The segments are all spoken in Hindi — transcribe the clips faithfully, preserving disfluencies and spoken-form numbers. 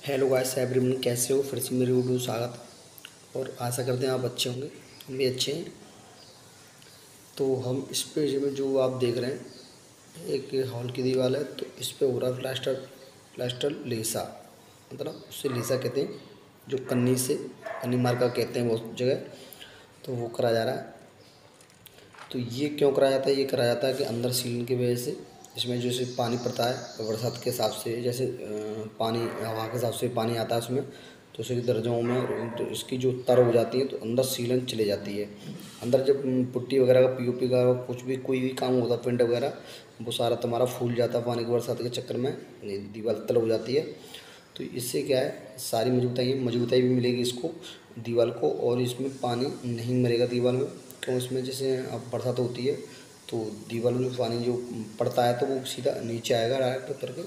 हेलो गाइस एवरीवन, कैसे हो? फिर से मेरी वीडियो स्वागत। और आशा करते हैं आप अच्छे होंगे, हम भी अच्छे हैं। तो हम इस पेज में जो आप देख रहे हैं एक हॉल की दीवार है, तो इस पे हो रहा है प्लास्टर प्लास्टर लेसा, मतलब उससे लेसा कहते हैं, जो कन्नी से कन्नी मार्का कहते हैं बहुत जगह। तो वो करा जा रहा है। तो ये क्यों कराया जाता है? ये कराया जाता है कि अंदर सीलन की वजह से इसमें जैसे पानी पड़ता है बरसात के हिसाब से, जैसे पानी हवा के हिसाब से पानी आता है उसमें, तो उसी दर्जों में तो इसकी जो तर हो जाती है तो अंदर सीलन चले जाती है। अंदर जब पुट्टी वगैरह का पीओपी का कुछ भी कोई भी काम होता है, पेंट वगैरह, वो सारा तुम्हारा फूल जाता है पानी की बरसात के चक्कर में, दीवार तल हो जाती है। तो इससे क्या है, सारी मजबूताई मजबूताई भी मिलेगी इसको दीवार को, और इसमें पानी नहीं मरेगा दीवार में। क्यों? इसमें जैसे अब बरसात होती है तो दीवार में पानी जो पड़ता है तो वो सीधा नीचे आएगा डायरेक्ट उतर के,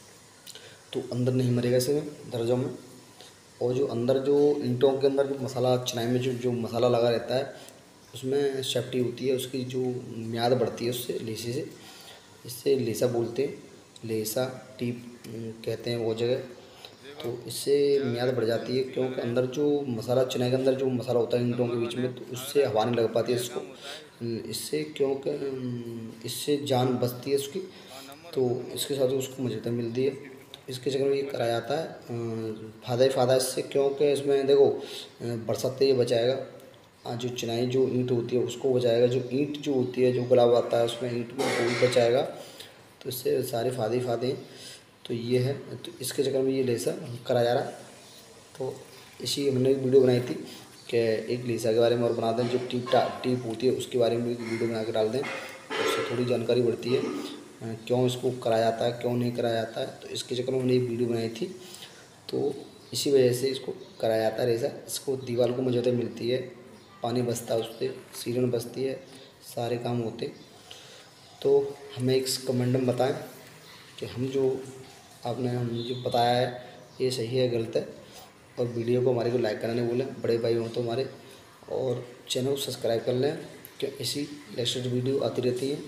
तो अंदर नहीं मरेगा इसमें दर्जों में। और जो अंदर जो ईंटों के अंदर जो मसाला चिनाई में जो जो मसाला लगा रहता है उसमें सेफ्टी होती है, उसकी जो म्याद बढ़ती है उससे, लेसे से। इससे लेसा बोलते हैं, लेसा टीप कहते हैं वो जगह। तो इससे म्याद बढ़ जाती है, क्योंकि अंदर जो मसाला चिनाई के अंदर जो मसाला होता है ईंटों के बीच में, तो उससे हवा नहीं लग पाती है इसको। इससे क्योंकि इससे जान बचती है उसकी, तो इसके साथ उसको मजबूती मिलती है। तो इसके चक्कर में ये कराया जाता है, फ़ायदा ही फ़ायदा इससे। क्योंकि इसमें देखो बरसात से ये बचाएगा, जो चिनाई जो ईंट होती है उसको बचाएगा, जो ईंट जो होती है जो गुलाब आता है उसमें ईंट में वो भी बचाएगा। तो इससे सारे फ़ायदे ही फ़ायदे हैं। तो ये है, तो इसके चक्कर में ये लेसा करा जा रहा है। तो इसी हमने एक वीडियो बनाई थी कि एक लेसा के बारे में और बना दें, जो टीप टीप होती है उसके बारे में भी वीडियो बना के डाल दें, तो उससे थोड़ी जानकारी बढ़ती है क्यों इसको कराया जाता है, क्यों नहीं कराया जाता है। तो इसके चक्कर में हमने एक वीडियो बनाई थी, तो इसी वजह से इसको कराया जाता है लेसा। इसको दीवार को मजबूती मिलती है, पानी बचता है उससे, सीलन बचती है, सारे काम होते। तो हमें एक कमेंट में बताएं कि हम जो आपने हम जो बताया है ये सही है गलत है। और वीडियो को हमारे को लाइक करना नहीं भूलें, बड़े भाई हों तो हमारे, और चैनल को सब्सक्राइब कर लें कि इसी लेटेस्ट वीडियो आती रहती है।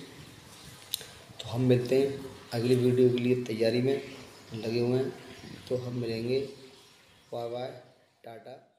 तो हम मिलते हैं अगली वीडियो के लिए, तैयारी में लगे हुए हैं। तो हम मिलेंगे। Bye bye, Tata.